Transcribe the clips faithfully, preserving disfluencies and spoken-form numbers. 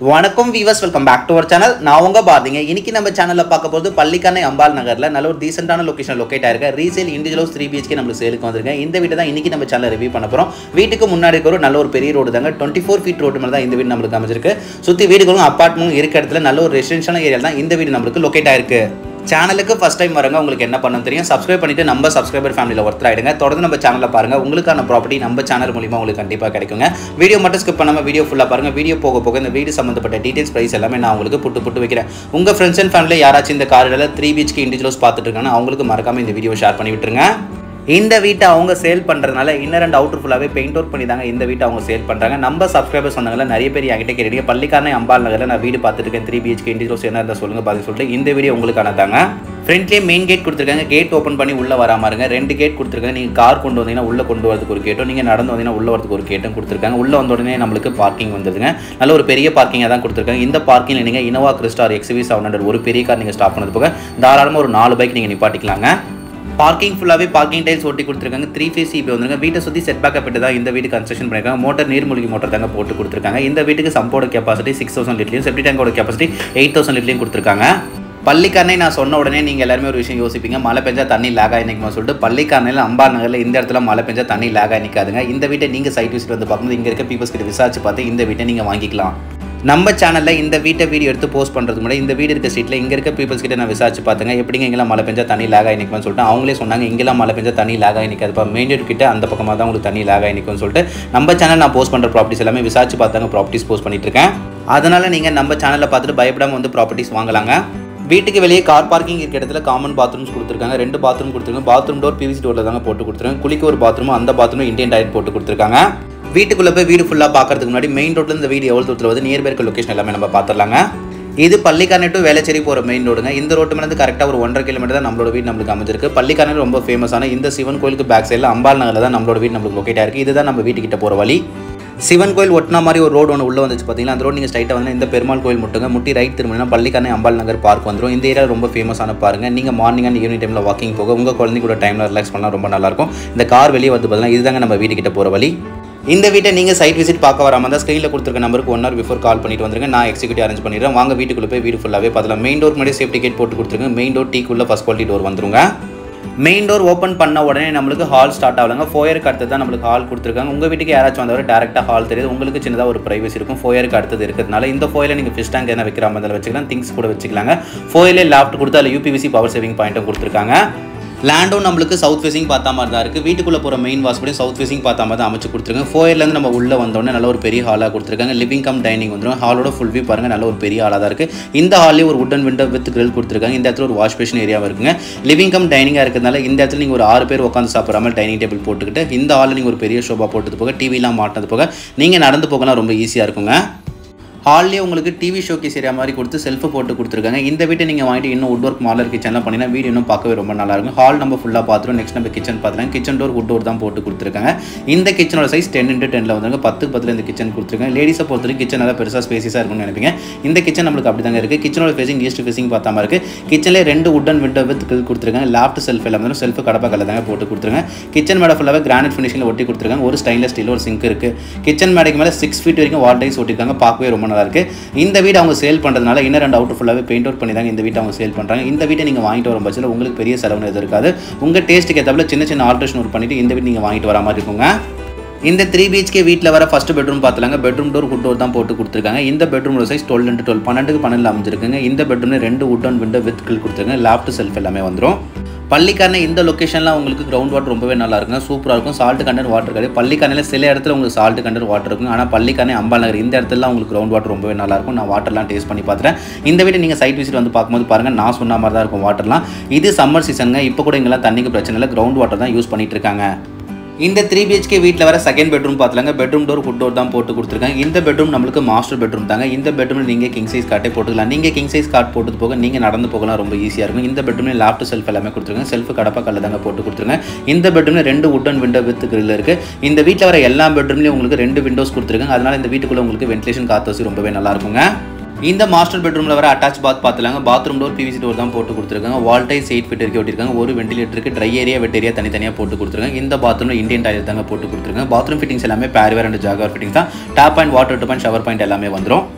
வணக்கம் viewers, welcome back to our channel. நான் உங்க பாரதிங்க. இன்னைக்கு நம்ம சேனல்ல பார்க்க போறது பள்ளிக்கரணை அம்பாள் நகர்ல நல்ல ஒரு டீசென்ட்டான லொகேஷன் லொகேட் ஆயிருக்க ரீசேல் இண்டிவிஜுவல் த்ரீ பிஹெச்கே நம்ம சேலுக்கு வந்திருக்கேன். இந்த வீடு தான் இன்னைக்கு நம்ம சேனல்ல ரிவ்யூ பண்ண போறோம். வீட்டுக்கு முன்னாடி இருக்கிற ஒரு நல்ல ஒரு பெரிய ரோடு தாங்க, டுவெண்ட்டி ஃபோர் ஃபீட் ரோடு மேல தான் இந்த வீடு நமக்கு அமைஞ்சிருக்கு. சுத்தி வீடுகளும் அபார்ட்மெண்ட் இருக்க இடத்துல நல்ல ஒரு ரெசிடென்ஷியல் ஏரியா தான் இந்த வீடு நமக்கு லொகேட் ஆயிருக்கு. சேனலுக்கு ஃபர்ஸ்ட் டைம் வரங்க, உங்களுக்கு என்ன பண்ணணும் தெரியும், சப்ஸ்கிரைப் பண்ணிட்டு நம்ம சப்ஸ்கிரைபர் ஃபேமிலியில் ஒருத்தர் ஆயிடுங்க. தொடர்ந்து நம்ம சேனலில் பாருங்க, உங்களுக்கான ப்ராப்பர்ட்டி நம்ம சேனல் மூலியமா உங்களுக்கு கண்டிப்பாக கிடைக்குங்க. வீடியோ மட்டும் ஸ்கிப் பண்ணாம வீடியோ ஃபுல்லாக பாருங்க. வீடியோ போக போக இந்த வீடு சம்பந்தப்பட்ட டீடைல்ஸ் பிரைஸ் எல்லாமே நான் உங்களுக்கு புட்டு புட்டு வைக்கிறேன். உங்க ஃப்ரெண்ட்ஸ் அண்ட் ஃபேமிலி யாராச்சும் இந்த காரில் த்ரீ பிஹெச்கே இண்டிவிஜுவல்ஸ் பார்த்துட்டு இருக்காங்கன்னா அவங்களுக்கு மறக்காம இந்த வீடியோ ஷேர் பண்ணி விட்டுருங்க. இந்த வீட்டை அவங்க சேல் பண்ணுறதுனால இன்னர் அண்ட் அவுட்டர் ஃபுல்லாகவே பெயிண்ட் ஒர்க் பண்ணி தாங்க இந்த வீட்டை அவங்க சேல் பண்ணுறாங்க. நம்ம சப்ஸ்கிரைபர்ஸ் சொன்னாங்களா நிறைய பேர் என்கிட்ட கேட்டீங்க, பள்ளிக்கரணை அம்பாள் நகரில் நான் வீடு பார்த்துட்டு இருக்கேன், த்ரீ பிஹெச்கே இண்டிவிஜுவல்ஸ் என்ன இருந்தால் சொல்லுங்க பார்த்து சொல்லிட்டு இந்த வீடியோ உங்களுக்கான தாங்க. ஃப்ரண்ட்லேயே மெயின் கேட் கொடுத்துருக்காங்க, கேட் ஓப்பன் பண்ணி உள்ளே வராமல் இருங்க. ரெண்டு கேட் கொடுத்துருக்காங்க. நீங்கள் கார் கொண்டு வந்தீங்கன்னா உள்ளே கொண்டு வரதுக்கு ஒரு கேட்டும், நீங்கள் நடந்து வந்தீங்கன்னா உள்ளே வரதுக்கு ஒரு கேட்டும் கொடுத்துருக்காங்க. உள்ளே வந்த உடனே நம்மளுக்கு பார்க்கிங் வந்துடுங்க. நல்ல ஒரு பெரிய பார்க்கிங்காக தான் கொடுத்துருக்காங்க. இந்த பார்க்கிங்கில் நீங்கள் Innova Crysta XV seven hundred ஒரு பெரிய கார் நீங்கள் ஸ்டாப் பண்ணது போக தாராளமாக ஒரு நாலு பைக் நீங்கள் நிப்பாட்டிக்கலாங்க. பார்க்கிங் ஃபுல்லாகவே பார்க்கிங் டைல்ஸ் ஒட்டி கொடுத்துருக்காங்க. த்ரீ ஃபேஸ் இப்போ வந்துருங்க. வீட்டை சுற்றி செட் பேக் அப்படி தான் இந்த வீடு கன்ஸ்ட்ரக்ஷன் பண்ணியிருக்காங்க. மோட்டர் நீர்மூழ்கி மோட்டர் தாங்க போட்டு கொடுத்துருக்காங்க. இந்த வீட்டுக்கு சம்போட கெப்பாசிட்டி சிக்ஸ் தௌசண்ட் லிட்டர்லையும் செப்டி டேங்கோட கெப்பாசிட்டி எயிட் தௌசண்ட் லிட்டர்லையும் கொடுத்துருக்காங்க. பள்ளிக்கரணை நான் சொன்ன உடனே நீங்கள் எல்லாருமே ஒரு விஷயம் யோசிப்பீங்க, மழை பெஞ்சா தண்ணி லேக் ஆகி நிற்குமா சொல்லிட்டு. பள்ளிக்கரணையில் அம்பாள் நகரில் இந்த இடத்துல மழை பெஞ்சா தண்ணி லேக் ஆகி நிற்காதுங்க. இந்த வீட்டை நீங்கள் சைட் விசிட் வந்து பார்க்கும்போது இங்கே இருக்க பீப்புள்ஸ் கிட்ட விசாரிச்சு பார்த்து இந்த வீட்டை நீங்கள் வாங்கிக்கலாம். நம்ம சேனலில் இந்த வீட்டை வீடியோ எடுத்து போஸ்ட் பண்ணுறதுக்கு முன்னாடி இந்த வீடு இருக்க ஸ்ட்ரீட்டில் இங்கே இருக்க பீப்புள்ஸ் கிட்ட நான் விசாரிச்சு பார்த்துங்க, எப்படிங்க இங்கெல்லாம் மழை பெஞ்சா தண்ணி லேக் ஆகி நிற்கும்னு சொல்லிட்டு. அவங்களே சொன்னாங்க இங்கெல்லாம் மழை பெஞ்சா தண்ணி லேக் ஆகி நிற்காதுப்பா, மெயின் ரோடு கிட்ட அந்த பக்கமாக தான் உங்களுக்கு தண்ணி லேக் ஆகி நிற்கும்னு சொல்லிட்டு நம்ம சேனல் நான் போஸ்ட் பண்ணுற ப்ராப்பர்ட்டிஸ் எல்லாமே விசாரிச்சு பார்த்தாங்க ப்ராப்பர்ட்டிஸ் போஸ்ட் பண்ணிட்டு இருக்கேன். அதனால் நீங்கள் நம்ம சேனலில் பார்த்துட்டு பயப்படாமல் வந்து ப்ராப்பர்ட்டிஸ் வாங்கலாங்க. வீட்டுக்கு வெளியே கார் பார்க்கிங் இருக்க இடத்துல காமன் பாத்ரூம்ஸ் கொடுத்துருக்காங்க. ரெண்டு பாத்ரூம் கொடுத்துருக்காங்க. பாத்ரூம் டோர் பிவிசி டோரில் தாங்க போட்டு கொடுத்துருக்காங்க. குளிக்க ஒரு பாத்ரூம், அந்த பாத்ரூம் இந்தியன் டாய்லெட் போட்டு கொடுத்துருக்காங்க. வீட்டுக்குள்ளே போய் வீடு ஃபுல்லாக பார்க்கறதுக்கு முன்னாடி மெயின் ரோட்டில் இந்த வீடு எவ்வளோ தூரத்தில் வந்து நியர்பை இருக்க லொக்கேஷன் எல்லாமே நம்ம பார்த்துடலாங்க. இது பள்ளிக்கரணை டு வேளச்சேரி போகிற மெயின் ரோடுங்க. இந்த ரோட்டு மேலே கரெக்டாக ஒரு ஒன்றரை கிலோமீட்டர் தான் நம்மளோட வீடு நம்மளுக்கு அமைஞ்சிருக்கு. பள்ளிக்கரணை ரொம்ப ஃபேமஸான இந்த சிவன் கோயிலுக்கு பேக் சைடில் அம்பாள் நகரில் தான் நம்மளோட வீடு நம்மளுக்கு லொக்கேட் ஆயிருக்கு. இதுதான் நம்ம வீட்டுக்கிட்ட போகிற வழி. சிவன் கோயில் ஒட்டினா மாதிரி ஒரு ரோடு ஒன்று உள்ளே வந்துச்சு பார்த்தீங்களா, அந்த ரோடு நீங்கள் ஸ்ட்ரைட்டாக வந்து இந்த பெருமாள் கோயில் முட்டுங்க, முட்டி ரைட் திரும்பினா பள்ளிக்கரணை அம்பாள் நகர் பார்க் வந்துடும். இந்த ஏரியா ரொம்ப ஃபேமஸான பாருங்க. நீங்கள் மார்னிங் அண்ட் ஈவினிங் டைமில் வாக்கிங் போக உங்கள் குழந்தைங்க கூட டைமில் ரிலாக்ஸ் பண்ணலாம், ரொம்ப நல்லாயிருக்கும். இந்த கார் வெளியே வந்து பார்த்தீங்கன்னா இதுதாங்க நம்ம வீட்டுக்கிட்ட போகிற வழி. இந்த வீட்டை நீங்கள் சைட் விசிட் பார்க்க வராமல் தான் ஸ்க்ரீனில் கொடுத்துருக்க நம்பருக்கு ஒன் ஹவர் பிஃபோர் கால் பண்ணிட்டு வந்துருங்க. நான் எக்ஸிக்யூட்டிவ் அரேஞ்ச் பண்ணிடுறேன். வாங்க வீட்டுக்குள்ளே போய் வீடு ஃபுல்லாகவே பார்க்கலாம். மெயின் டோர் முன்னாடி சேஃப்டி கேட் போட்டு கொடுத்துருங்க. மெயின் டோர் டீக்குள்ளே ஃபஸ்ட் குவாலிட்டி டோர் வந்துருங்க. மெயின் டோர் ஓப்பன் பண்ண உடனே நம்மளுக்கு ஹால் ஸ்டார்ட் ஆகலாங்க. ஃபோயருக்கு அடுத்து தான் நம்மளுக்கு ஹால் கொடுத்துருக்காங்க. உங்கள் வீட்டுக்கு யாராச்சும் வந்தவரை டேரெக்டாக ஹால் தெரியுது, உங்களுக்கு சின்னதாக ஒரு ப்ரைவசி இருக்கும். ஃபோயருக்கு அடுத்தது இருக்கிறதுனால இந்த ஃபோயில் நீங்கள் ஃபிஷ் டேங்க் என்ன வைக்கிற மாதிரி வச்சுக்கலாம், திங்ஸ் கூட வச்சுக்கலாங்க. ஃபோயிலே லேப்ட் கொடுத்து அதில் யூபிவிசி பவர் சேவிங் பாயிண்ட்டும் கொடுத்துருக்காங்க. லேண்டும் நம்மளுக்கு சவுத் ஃபேசிங் பார்த்தா மாதிரி தான் இருக்குது. வீட்டுக்குள்ளே போகிற மெயின் வாஷ்படி சவுத் ஃபேசிங் பார்த்தா மாதிரி தான் அமைச்சு கொடுத்துருக்காங்க. ஃபோயர்லேருந்து நம்ம உள்ளே வந்தோடனே நல்ல ஒரு பெரிய ஹாலாக கொடுத்துருக்காங்க. லிவிங் கம் டைனிங் வந்துடும். ஹாலோட ஃபுல் வியூ பாருங்கள், நல்ல ஒரு பெரிய ஹாலாக தான் இருக்குது. இந்த ஹாலே ஒரு வுடன் விண்டோ வித் கிரில் கொடுத்துருக்காங்க. இந்த இடத்துல ஒரு வாஷ் பேஷன் ஏரியாவும் இருக்குங்க. லிவிங் கம் டைனிங்காக இருக்கிறதுனால இந்த இடத்துல நீங்கள் ஒரு ஆறு பேர் உட்காந்து சாப்பிட்ற மாதிரி டைனிங் டேபிள் போட்டுக்கிட்டு இந்த ஹாலில் நீங்கள் ஒரு பெரிய ஷோபா போட்டது போக டிவிலாம் மாட்டினது போக நீங்கள் நடந்து போகலாம், ரொம்ப ஈஸியாக இருக்குங்க. ஹால்லேயே உங்களுக்கு டிவி ஷோகேஸ் ஏரியா மாதிரி கொடுத்து செல்ஃபு போட்டு கொடுத்துருக்காங்க. இந்த வீட்டை நீங்கள் வாங்கிட்டு இன்னும் வுட் ஒர்க் மாடலர் கிச்சன்லாம் பண்ணிங்கன்னா வீடு இன்னும் பார்க்கவே ரொம்ப நல்லாயிருக்கும். ஹால் நம்ம ஃபுல்லாக பார்த்துருவோம். நெக்ஸ்ட் நம்ம கிச்சன் பார்த்துலாம். கிச்சன் டோர் வுட் டோர் தான் போட்டு கொடுத்துருக்காங்க. இந்த கிச்சனோட சைஸ் டென் இன்ட்டு டெனில் வந்துருங்க. பத்துக்கு பத்தில் இந்த கிச்சன் கொடுத்துருக்காங்க. லேடிஸை பொறுத்தவரைக்கும் கிச்சன் நல்லா பெருசாக ஸ்பேசிஸாக இருக்கும்னு நினைப்பீங்க. இந்த கிச்சன் நம்மளுக்கு அப்படி தாங்க இருக்குது. கிச்சனோட ஃபேசிங் ஈஸ்ட் ஃபேசிங் பார்த்தா மாதிரி இருக்குது. கிச்சனில் ரெண்டு வுடன் விண்டோ வித் கில் கொடுத்துருக்காங்க. லேப்ட் செல்ஃப் எல்லாம் வந்து செல்ஃபு கடப்பா கல்ல தாங்க போட்டு கொடுத்துருங்க. கிச்சன் மேடை ஃபுல்லாகவே கிரானைட் ஃபினிஷிங்கில் ஒட்டி கொடுத்துருக்காங்க. ஒரு ஸ்டைன்லெஸ் ஸ்டீல் ஒரு சிங்க் இருக்குது. கிச்சன் மேடைக்கு மேலே சிக்ஸ் ஃபீட் வரைக்கும் வால் டைல்ஸ் ஒட்டிருக்காங்க. பார்க்கவே ரொம்ப நல்லா இருக்குது. இந்த வீடு அவங்க சேல் பண்ணுறதுனால இன்னர் அண்ட் அவுட்டர் ஃபுல்லாகவே பெயிண்ட் அவுட் பண்ணி தாங்க இந்த வீட்டை அவங்க சேல் பண்ணுறாங்க. இந்த வீட்டை நீங்கள் வாங்கிட்டு வரும் பட்சத்தில் உங்களுக்கு பெரிய செலவு எதுவும் இருக்காது. உங்கள் டேஸ்ட்டுக்கு ஏற்றாப்புல சின்ன சின்ன ஆல்ட்ரேஷன் ஒர்க் பண்ணிவிட்டு இந்த வீடு நீங்கள் வாங்கிட்டு வர மாதிரி இருக்குங்க. இந்த த்ரீ பிஹெச்கே வீட்டில் வர ஃபஸ்ட் பெட்ரூம் பார்த்துலாங்க. பெட்ரூம் டோர் வுட் டோர் தான் போட்டு கொடுத்துருக்காங்க. இந்த பெட்ரூமோட சைஸ் டுவெல் இன்ட்டு டுவெல் பன்னெண்டுக்கு பன்னெண்டு அமைஞ்சிருக்குங்க. இந்த பெட்ரூமில் ரெண்டு வுட் விண்டோ வித் கில் கொடுத்துருக்காங்க. லேப்ட் செல்ஃப் எல்லாமே வந்துடும். பள்ளிக்கரணை இந்த லொக்கேஷனில் உங்களுக்கு கிரவுண்ட் வாட்டர் ரொம்பவே நல்லா இருக்குங்க, சூப்பராக இருக்கும். சால்ட் கண்டென்ட் வாட்டர் கிடையாது. பள்ளிக்கரணையில் சில இடத்துல உங்களுக்கு சால்ட் கண்டென்ட் வாட்டர் இருக்கும். ஆனால் பள்ளிக்கரணை அம்பாள் நகர் இந்த இடத்துல உங்களுக்கு கிரவுண்ட் வாட்டர் ரொம்பவே நல்லா இருக்கும். நான் வாட்டர்லாம் டேஸ்ட் பண்ணி பார்த்துறேன். இந்த வீட்டை நீங்கள் சைட் விசிட் வந்து பார்க்கும்போது பாருங்கள், நான் சொன்ன மாதிரி தான் இருக்கும் வாட்டர்லாம். இது சம்மர் சீசனுங்க. இப்போ கூட இங்கெல்லாம் தண்ணிக்கு பிரச்சனை இல்லை, கிரவுண்ட் வாட்டர் தான் யூஸ் பண்ணிட்டு இருக்காங்க. இந்த த்ரீ பிஹெச்கே வீட்டில் வர செகண்ட் பெட்ரூம் பார்த்துலாங்க. பெட்ரூம் டோர் வுட் டோர் தான் போட்டு கொடுத்துருக்காங்க. இந்த பெட்ரூம் நம்மளுக்கு மாஸ்டர் பெட்ரூம் தாங்க. இந்த பெட்ரூமில் நீங்கள் கிங் சைஸ் காட்டே போட்டுக்கலாம். நீங்கள் கிங் சைஸ் காட் போட்டு போக நீங்கள் நடந்து போகலாம், ரொம்ப ஈஸியாக இருக்கும். இந்த பெட்ரூமில் லேப்ட் செல்ஃப் எல்லாமே கொடுத்துருக்காங்க. செல்ஃபு கடப்பா கல்ல தாங்க போட்டு கொடுத்துருங்க. இந்த பெட்ரூமில் ரெண்டு வுடன் விண்டோ வித் கிரில் இருக்குது. இந்த வீட்டில் வர எல்லா பெட்ரூம்லேயும் உங்களுக்கு ரெண்டு விண்டோஸ் கொடுத்துருக்காங்க. அதனால் இந்த வீட்டுக்குள்ளே உங்களுக்கு வென்டிலேஷன் காற்று வசதி ரொம்பவே நல்லா இருக்குங்க. இந்த மாஸ்டர் பெட்ரூமில் வர அட்டாச் பாத் பார்த்துலாங்க. பாத்ரூம் டோர் பிவிசி டோர் தான் போட்டு கொடுத்துருக்காங்க. வால் டைல்ஸ் எயிட் ஃபீட் வரைக்கும் ஒட்டிருக்காங்க. ஒரு வெண்டிலேட்டருக்கு ட்ரை ஏரியா வெட் ஏரியா தனித்தனியாக போட்டு கொடுத்துருக்காங்க. இந்த பாத்ரூமில் இந்தியன் டாய்லெட் தாங்க போட்டு கொடுத்துருக்காங்க. பாத்ரூம் ஃபிட்டிங்ஸ் எல்லாமே பேர்வேர் அண்ட் ஜாகர் ஃபிட்டிங்ஸ் தான். Tap and water tube and shower point எல்லாமே வந்துடும்.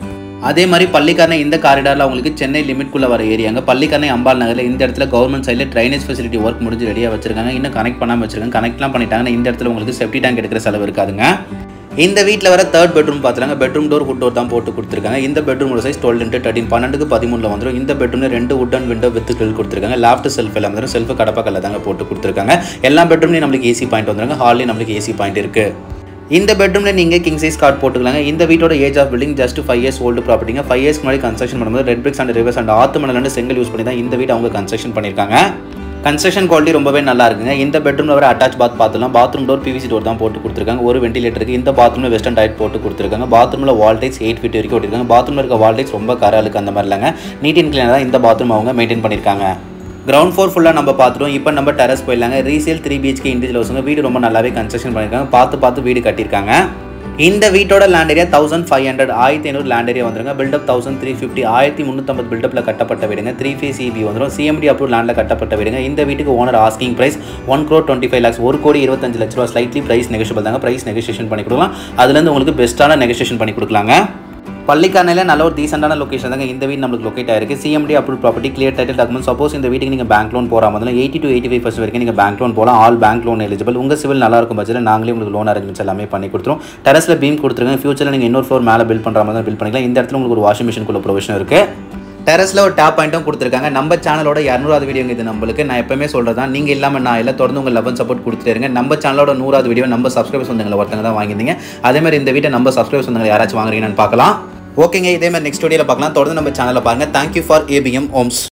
அதே மாதிரி பள்ளிக்கரணை இந்த காரிடாரில் உங்களுக்கு சென்னை லிமிட்குள்ளே வர ஏரியாங்க. பள்ளிக்கரணை அம்பாள் நகரில் இந்த இடத்துல கவர்மெண்ட் சைடில் ட்ரைனேஜ் ஃபெசிலிட்டி ஒர்க் முடிஞ்சு ரெடியாக வச்சிருக்காங்க. இன்னும் கனெக்ட் பண்ணாமல் வச்சிருக்காங்க. கனெக்ட்லாம் பண்ணிட்டாங்கன்னா இந்த இடத்துல உங்களுக்கு செப்டி டேங்க் எடுக்கிற செலவு இருக்காதுங்க. இந்த வீட்டில் வர தேர்ட் பெட்ரூம் பார்த்துறாங்க. பெட்ரூம் டோர் வுட் டோர் தான் போட்டு கொடுத்துருக்காங்க. இந்த பெட்ரூமோட சைஸ் டுவெல் இன்ட்டு தேர்ட்டின் பன்னெண்டுக்கு பதிமூணில் வந்துடும். இந்த பெட்ரூமில் ரெண்டு வுட்டன் விண்டோ வித் கிரில் கொடுத்துருக்காங்க. லாஃப்ட் செல்ஃப் எல்லாம் வந்துடும். செல்ஃபு கடப்பாக்கல்ல தாங்க போட்டு கொடுத்துருக்காங்க. எல்லா பெட்ரூம்லையும் நம்மளுக்கு ஏசி பாயிண்ட் வந்துருங்க. ஹால்லையும் நம்மளுக்கு ஏசி பாயிண்ட் இருக்குது. இந்த பெட்ரூமில் நீங்கள் கிங் சைஸ் கார்ட் போட்டுக்கலாங்க. இந்த வீட்டோட age of building just five years old ப்ராப்பர்ட்டிங்க. ஃபைவ் இயர்ஸ் முன்னாடி கன்ஸ்ட்ரக்ஷன் பண்ணும்போது red bricks and rivers and ஆத்து மணல் செங்கல் யூஸ் பண்ணி தான் இந்த வீட்டை அவங்க கன்ஸ்ட்ரக்ஷன் பண்ணியிருக்காங்க. கன்ஸ்ட்ரக்ஷன் குவாலிட்டி ரொம்பவே நல்லா இருக்குங்க. இந்த பெட்ரூமில் வர அட்டாச் பாத் பார்த்துலாம். பாத்ரூம் டோர் பிவிசி டோர் தான் போட்டு கொடுத்துருக்காங்க. ஒரு வென்டிலேட்டருக்கு இந்த பாத்ரூமில் வெஸ்டர்ன் டைட் போட்டு கொடுத்துருக்காங்க. பாத்ரூமில் வால்டைஸ் எயிட் ஃபீட் வரைக்கும் ஓட்டிருக்காங்க. பாத்ரூமில் இருக்க வால்டைஸ் ரொம்ப கரை அழுக்கு அந்த மாதிரி இல்லைங்க. நீட் அண்ட் கிளீனாக தான் இந்த பாத்ரூம் அவங்க மெயின்டைன் பண்ணியிருக்காங்க. கிரவுண்ட் ஃப்ளோர் ஃபுல்லாக நம்ம பார்த்துருவோம். இப்போ நம்ம டெரஸ் போயிடலாங்க. ரீசேல் த்ரீ பிஹெச்கே இண்டிவிஜுவல் ஹவுஸுங்க. வீடு ரொம்ப நல்லாவே கன்ஸ்ட்ரக்ஷன் பண்ணியிருக்காங்க. பார்த்து பார்த்து வீடு கட்டியிருக்காங்க. இந்த வீட்டோட land area thousand five hundred ஆயிரத்தி ஐநூறு லேண்ட் ஏரியா வந்துருங்க. பில்டப் தௌசண்ட் த்ரீ ஃபிஃப்டி ஆயிரத்தி முந்நூற்றம்பது பில்டப்பில் கட்டப்பட்ட வீடுங்க. த்ரீ ஃபேஸ் சிபி வந்துடும். சிஎம்டி அப்ரூவ் லேண்டில் கட்டப்பட்ட வீடுங்க. இந்த வீட்டுக்கு owner asking price one crore twenty five lakhs ஒரு கோடி இருபத்தஞ்சு லட்ச ரூபா. ஸ்லைட்லி பிரைஸ் நெகோஷியபிள் தாங்க. பிரைஸ் நெகோசியேஷன் பண்ணி கொடுக்கலாம். அதுலேருந்து உங்களுக்கு பெஸ்ட்டான நெகோசியேஷன் பண்ணி கொடுக்கலாங்க. பள்ளிக்கரணையில் நல்ல ஒரு டீசெண்டான லொக்கேஷன் தாங்க இந்த வீடு நம்மளுக்கு லொக்கேட் ஆயிருக்கு. CMD approve property, clear title document. Suppose இந்த வீட்டுக்கு நீங்கள் பேங்க் லோன் போகிற மாதிரி eighty to eighty five percent வரைக்கும் நீங்கள் பேங்க் லோன் போகலாம். All bank loan eligible. உங்கள் சிவில் நல்லா இருக்கும் பட்சத்தில் நாங்களே உங்களுக்கு லோன் அரேஞ்ச்மெண்ட்ஸ் எல்லாமே பண்ணி கொடுத்துரும். டெரஸில் பீம் கொடுத்துருங்க. ஃபியூச்சரில் நீங்கள் இன்னொரு ஃப்ளோர் மேலே பில் பண்ணுற மாதிரி பில் பண்ணிக்கலாம். இந்த இடத்துல உங்களுக்கு ஒரு வாஷிங் மிஷினுக்குள்ள ப்ரொவிஷன் இருக்குது. டெரஸில் ஒரு டேப் பாயிண்ட்டும் கொடுத்துருக்காங்க. நம்ம சேனலோட இரநூறாவது வீடியோ இது நம்மளுக்கு நான் எப்பவுமே சொல்கிறது தான், நீங்கள் இல்லாமல் நான் இல்லை. தொடர்ந்து உங்கள் லவ் சப்போர்ட் கொடுத்துட்டே இருங்க. நம்ம சேனலோட நூறாவது வீடியோ நம்ம சப்ஸ்கிரைபர்ஸ் வந்தவங்களை ஒருத்தங்க தான் வாங்கியிருந்தீங்க. அதேமாதிரி இந்த வீட்டை நம்ம சப்ஸ்கிரைபர்ஸ் வந்தவங்க யாராச்சும் வாங்குறீங்கன்னு பார்க்கலாம். ஓகேங்க, இதே மாதிரி நெக்ஸ்ட் வீடியோவில் பார்க்கலாம். தொடர்ந்து நம்ம சேனலில் பாருங்கள். Thank you for APM Holmes.